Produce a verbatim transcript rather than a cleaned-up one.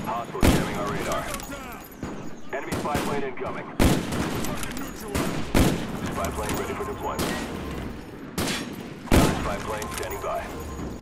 Hostile jamming our radar. Enemy spy plane incoming. Spy plane ready for deployment. Counter spy plane standing by.